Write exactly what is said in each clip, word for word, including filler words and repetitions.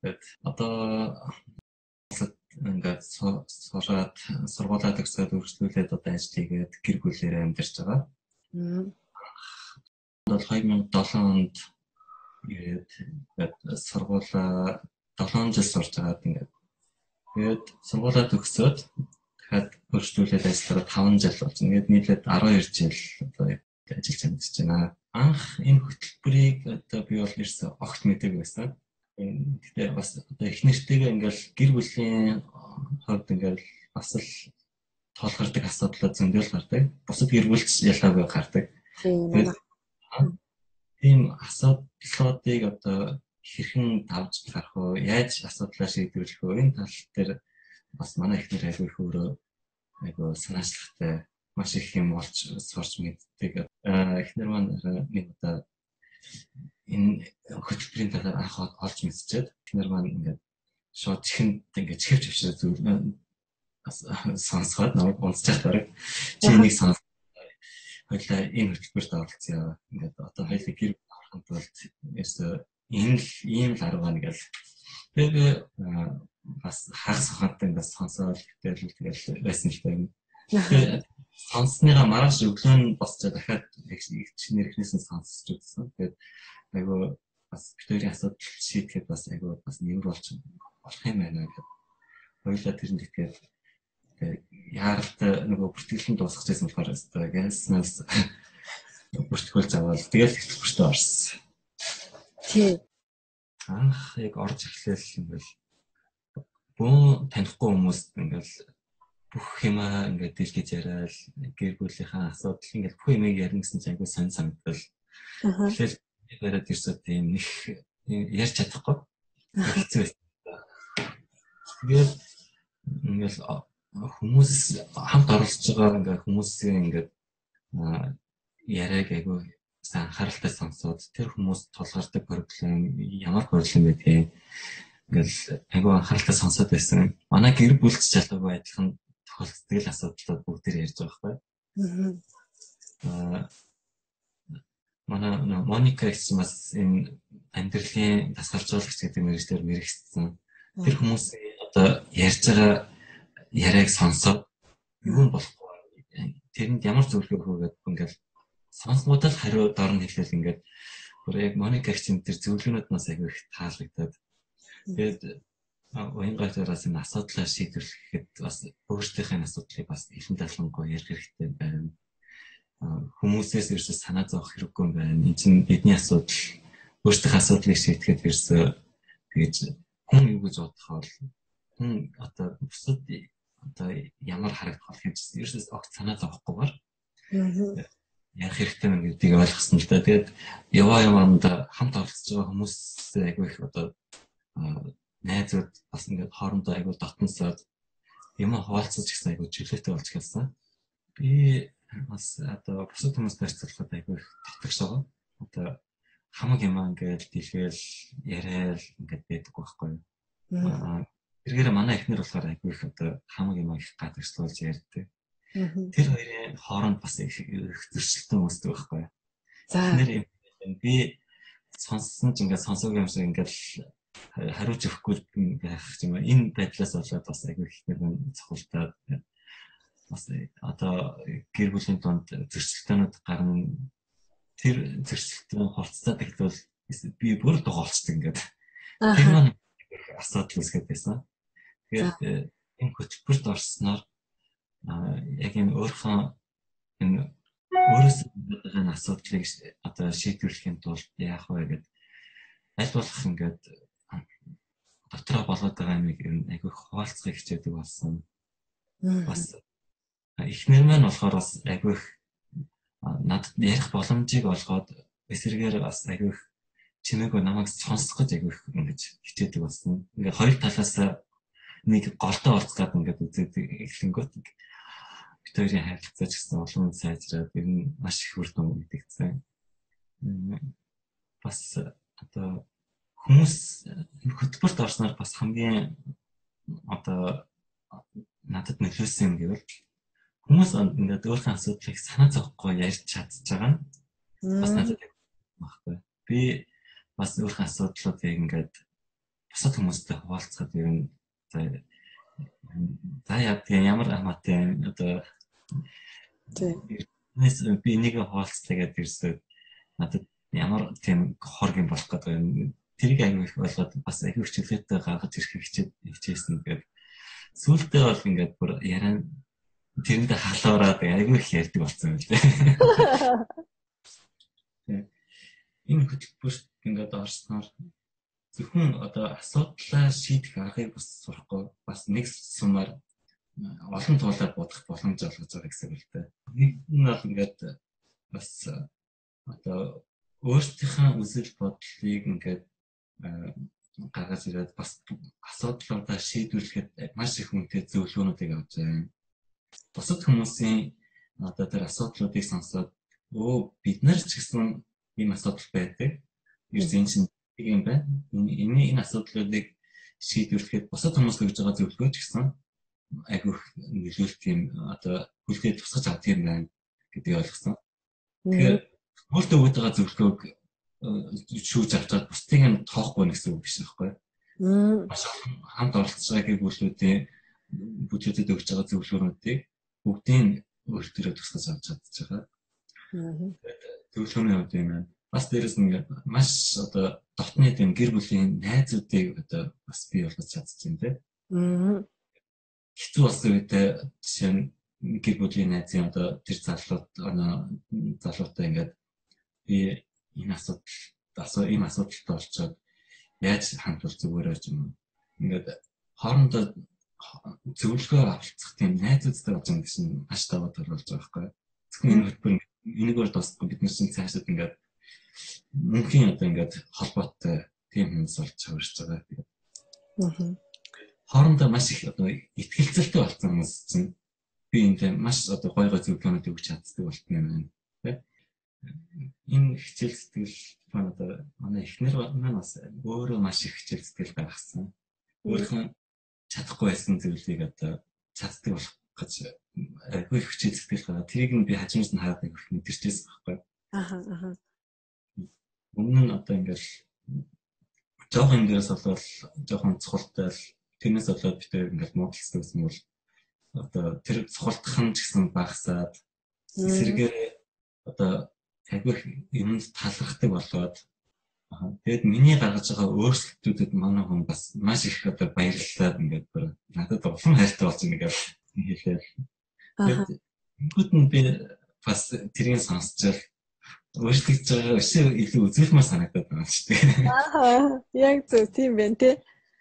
Тэгээд одоо ингээд сураад сургуулаа төгсөөд үргэлжлүүлээд одоо ажил хийгээд гэр бүлээрээ амьдарч байгаа. Одоо хоёр мянга долоо онд ирээд ингээд сургуулаа долоон жил сурч байгаад ингээд тэгээд сургуулаа төгсөөд дахиад үргэлжлүүлээд ажиллаад таван жил болж ингээд нийлээд арван хоёр жил одоо ажиллаж амьдарч байна. Анх энэ хөтөлбөрийг одоо би бол ерөөсөй огт мэдээгүй байсан. Гэхдээ бас одоо их нэртэйгээ ингээл гэр бүлийн хувьд ингээл бас л тоолгардаг асуудлууд зөндөл гардаг. Бусад гэр бүлч ялгаагүй гардаг. Тийм асуудлуудыг одоо хэрхэн давж гарах вэ? Яаж асуудлаа шийдвэрлэх вэ? Энэ тал дээр бас манай ихнэр айгүй их өөрөө айгүй санаачлахтай маш их юм олж сурч мэддэг. Ихнэр маань нэг удаа энэ хөтөлбөрийн талаар анх олж мэдчихэд эхнэр маань ингээд шууд чихэнд ингээд чихвч авчираа зүйл сонсгоод намайг унцчих дараг чи нэг сонс хоёлаа энэ хөтөлбөрт оролцъё ингээд одоо хоёлаа гэр орохын тулд ерөөсөө энэ л ийм л арга байна гэл тэгээ бас хагас хантай ингээд сонсоод тэгэл тэгэл байсан л байна. Тэгээ сонссныгаа маргааш өглөө нь босчоо дахиад чиний эхнээс нь сонсож үзсэн. Тэгээд айгу бас битүүрийн асуудал шийдэхэд бас айгу бас нэмэр болж болох юм байна гэдэг. Хоёулаа тэрэнд итгэхэд яаралт нөгөө бүртгэлэн дуусгаж байсан болохоор өстой гэлснээс бүртгүүлж аваад тэгэл хөтөлбөртөө орсон. Тий. Анх яг орж эхлээл ингээл бүүн танихгүй хүмүүст ингээл бүх юмаа ингээд дэлгэж яриад гэр бүлийнхаа асуудал ингээд бүх юмыг ярина гэсэн чинь айгүй сонь санагдал. Тэгэхээр яриад ирсэн тийм их ярьж чадахгүй. Хэцүү байсан. Тэгээд ингээд хүмүүс хамт оролцож байгаа ингээд хүмүүсийн ингээд яриаг айгүй сайн анхааралтай сонсоод тэр хүмүүс тулгардаг проблем ямар проблем байдгийг ингээд айгүй анхааралтай сонсоод байсан. Манай гэр бүлч ялгаагүй адилхан тохиолддог л асуудлууд бүгдээр ярьж байгаа байхгүй. Аа манай Моника гэсэн бас энэ амьдралын дасгалжуулагч гэдэг мэргэжлэр мэрэгцсэн. Тэр хүмүүсийн одоо ярьж байгаа яриаг сонсоод юу болохгүй. Тэрэнд ямар зөвлөгөө өгөх вэ гэдэг ингээл сонсгоод л хариу дорн хэлээл ингээд бүр яг Моника гэсэн тэр зөвлөгөөнүүд нас аяг их таалагдаад. Тэгээд уянгайтараас энэ асуудлаа шийдвэрлэхэд бас өөрсдийнхээ асуудлыг бас илэн талангуй ярих хэрэгтэй байна. Хүмүүсээс ерөөсөө санаа зовох хэрэггүй байна. Энэ чинь бидний асуудал. Өөрсдийнхээ асуудлыг шийдэхэд ерөөсөө тэгэж хүн юу гэж бодох бол хүн одоо бусад одоо ямар харагдах бол гэж ерөөсөө огт санаа зовохгүйгээр ярих хэрэгтэй байна гэдгийг ойлгосон л да. Тэгээд яваа яваанда хамт оролцож байгаа хүмүүс айгүй их одоо найзууд бас ингээд хоорондоо айгүй дотносоод юм хуваалцаж гэсэн айгүй чөлөөтэй болж хэлсэн. Би бас одоо бусад хүмүүстэй харьцуулахад айгүй их татагш байгаа. Одоо хамаг юм ингээд дэлгээл яриад ингээд байдаг байхгүй юу. Тэргээр манай эхнэр болохоор айгүй их одоо хамаг юм их гадагшлуулж ярьдаг. Тэр хоёрын хооронд бас их зөрчилтөө үүсдэг байхгүй юу. Тэр би сонссон ч ингээд сонсоогүй юм шиг ингээд хариуж өгөхгүй байх юм. Энэ байдлаас болоод бас айгүй их нэр цохолтоод бас одоо гэр бүлийн донд зөрчилдөөнүүд гарна. Тэр зөрчилдөөн хурцтай тэгвэл би бүр дугаалцдаг ингээд. Тэр маань асуудал үүсгээд байсан. Тэгээд энэ хөтөлбөрт орсноор яг энэ өөрхөн энэ өөрөөсөө байгаа асуудлыг одоо шийдвэрлэхийн тулд яах вэ гэдэг аль болох ингээд дотроо болоод байгаа юмыг айгүй хуваалцахыг хичээдэг болсон. Бас эхнэр маань болохоор бас айгүй надад ярих боломжийг олгоод эсрэгээр бас айгүй чимээгүй намайг сонсох гэж айгүй ингэж хичээдэг болсон. Ингээ хоёр талаас нэг голтой уулзгаад ингээд үзээд эхлэнгөт бид хоёрын харилцаа ч гэсэн улам сайжраад ер нь маш их үр дүн мэдэгдсэн. Бас одоо хүмүүс хөтөлбөрт орсноор бас хамгийн одоо надад нөлөөсөн юм гэвэл хүмүүс ингээд өөрхөн асуудлыг санаа зовхгүй ярьж чадж байгаа нь бас надад багтай. Би бас өөрхөн асуудлуудыг ингээд бусад хүмүүстэй хуваалцахад ер нь за яа тийм ямар хамаатай одоо тийм би нэг хуваалцлаа гэдэг ирсээ надад ямар тийм хоргийн болох гэдэг тэрийг аягүй их болгоод бас аягүй хичээлтэй гаргаж ирэх хичээд хичээсэн гэдэг сүүлдээ бол ингээд бүр яран тэрэндээ халуураад аягүй их ярьдаг болсон юм л дээ. Энэ хөтөлбөрт ингээд орсноор зөвхөн одоо асуудлаа шийдэх аргыг бас сурахгүй бас нэг сумаар олон туулаад бодох боломж олгож байгаа гэсэн үг л дээ. Нэг нь бол ингээд бас одоо өөрсдийнхээ үзэл бодлыг ингээд гаргаж ирээд бас асуудлуудаа шийдвэрлэхэд маш их үнэтэй зөвлөгөөнүүдийг авч байгаа. Бусад хүмүүсийн одоо тэр асуудлуудыг сонсоод өө бид нар ч гэсэн ийм асуудал байдаг. Ердийн чинь юм байна. Энэ энэ асуудлуудыг шийдвэрлэхэд бусад хүмүүс өгж байгаа зөвлөгөө ч гэсэн айгүйх нөлөөлт юм одоо хүлээж тусгаж авдаг юм байна гэдгийг ойлгосон. Тэгэхээр өөртөө өгж байгаа зөвлөгөөг шүүж авчаад бусдыг нь тоохгүй гэсэн үг биш байхгүй. Маш хамт оролцож байгаа гэр бүлүүдийн бүлүүдэд өгж байгаа зөвлөгөөнүүдийг бүгдийг өөртөө тусгаж авч чадж байгаа. Зөвлөгөөний хувьд юм байна. Бас дээрэс нь маш одоо дотны тийм гэр бүлийн найзуудыг одоо бас бий болгож чадчихсан тийм. Хэцүү болсон үедээ жишээ нь гэр бүлийн найзын одоо тэр залууд залуутай ингээд би энэ асуудал асуу ийм асуудалтай болчиход яаж хандвал зүгээрээ ч юм ингээд хоорондоо зөвлөгөө авалцах тийм найзуудтай болж байгаа гэсэн маш таваад болж байгаа байхгүй. Зөвхөн энэ хөтөлбөр энийг бол тусахгүй бид нар чинь цаашаад ингээд мөнхийн одоо ингээд холбоотой тийм хүмүүс болж хувирч байгаа. Тэгээд хоорондоо маш их одоо итгэлцэлтэй болсон хүмүүс чинь би энэ маш одоо гой гой зөвлөгөөнүүд өгч чаддаг болтон юм байна. Тэ? Энэ хичээл сэтгэл маань одоо манай эхнэр маань бас өөрөө маш их хичээл сэтгэл гаргасан. Өөрийнхөө чадахгүй байсан зүйлийг одоо чаддаг болох гэж агүй их хичээл сэтгэл гаргаад тэрийг нь би хажуунаас нь хараад их мэдэрчээсэн байхгүй. Аха аха. Өмнө нь одоо ингээл жоохон ингээс болвол жоохон цохолтой л тэрнээс болоод бид ингээл муудалцдаг гэсэн бол одоо тэр цохолтхон ч гэсэн багасаад эсрэгээр одоо агих юмд талархдаг болоод тэгээд миний гаргаж байгаа өөрчлөлтүүдэд манай хүн бас маш их одоо баярлалаад ингээд бүр надад улам хайртай болж ингээд хэлээ. Тэгээд бүгд нь би бас тэрийг сонсчод өөрчлөгдөж байгаа өшөө илүү үзүүлмээр санагдаад байна шүү дээ. Аа яг зөв тийм байна те.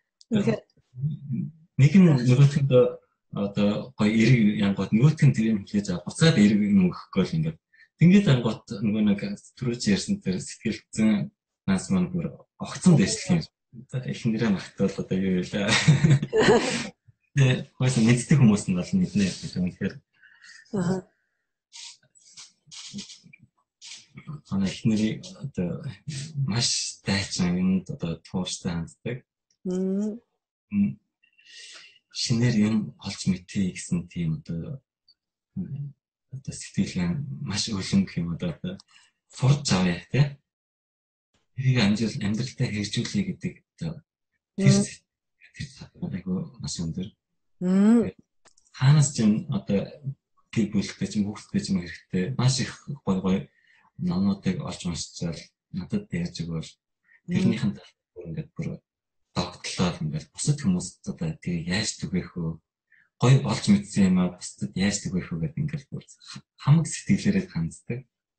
Нэг нь нөгөөтөнд одоо гоё эрг янгууд нөгөөтг нь тэрийг хэлж аваа. Буцаад эрг юм өгөхгүй л ингээд. Тэнгээд ангууд нөгөө нэг түрүүч ярьсан тэр сэтгэлзэн нас маань бүр огцон дэвшлэх юм. Эхнэрээ магтвал одоо юу вэ? Тэгээ хөөс мэддэг хүмүүс нь бол мэднэ гэж юм тэгэхээр. Аа. Манай эхнэрийг одоо маш дайчин юмд одоо тууштай ханддаг. Мм. Шинээр юм олж мэдээ гэсэн тийм одоо одоо сэтгэлгээ маш өлөн гэх юм одоо форж авъя тий. Тэрийг амжил амьдралдаа хэрэгжүүлэе гэдэг одоо тэр тэр айгу маш өндөр. Хаанаас ч одоо гэр бүлтэй ч хүүхдтэй ч юм хэрэгтэй маш их гой гой номнуудыг олж уншчаал надад яаж өгвөл тэрнийхэн талаар ингээд бүр догтлоо ингээд бусад хүмүүс одоо тэгээ яаж түгээх вэ? Гой олж мэдсэн юм аа бусдад яаж түгээх вэ гэдэг ингээд бүр хамаг сэтгэлээрээ ханддаг.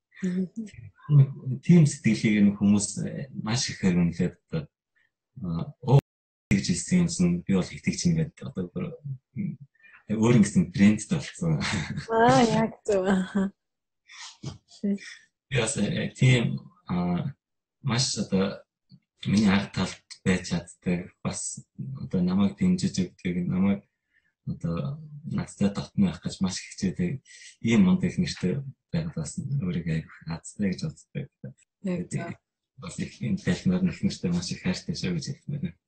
Тийм сэтгэлийг нь хүмүүс маш их хөрөнгөлээд оо гэж хэлсэн юмсан би бол итгэж ингээд одоо бүр өөр нэгэн брэндтэй болсон. Аа яг зөв. Яс тийм маш одоо миний ард талд байж чаддаг бас одоо намайг дэмжиж өгдөг намайг одоо надтай дотн байх гэж маш их хичээдэг ийм монд их нэртэй байгаад бас өөрийгөө айх хацтай гэж боддог. Яг зөв. Бас их энэ талмаар нөхнөртэй маш их хайртай шүү гэж хэлмээр.